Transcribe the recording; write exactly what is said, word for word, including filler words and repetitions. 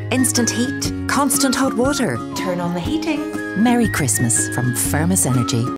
Instant heat, constant hot water. Turn on the heating. Merry Christmas from Firmus Energy.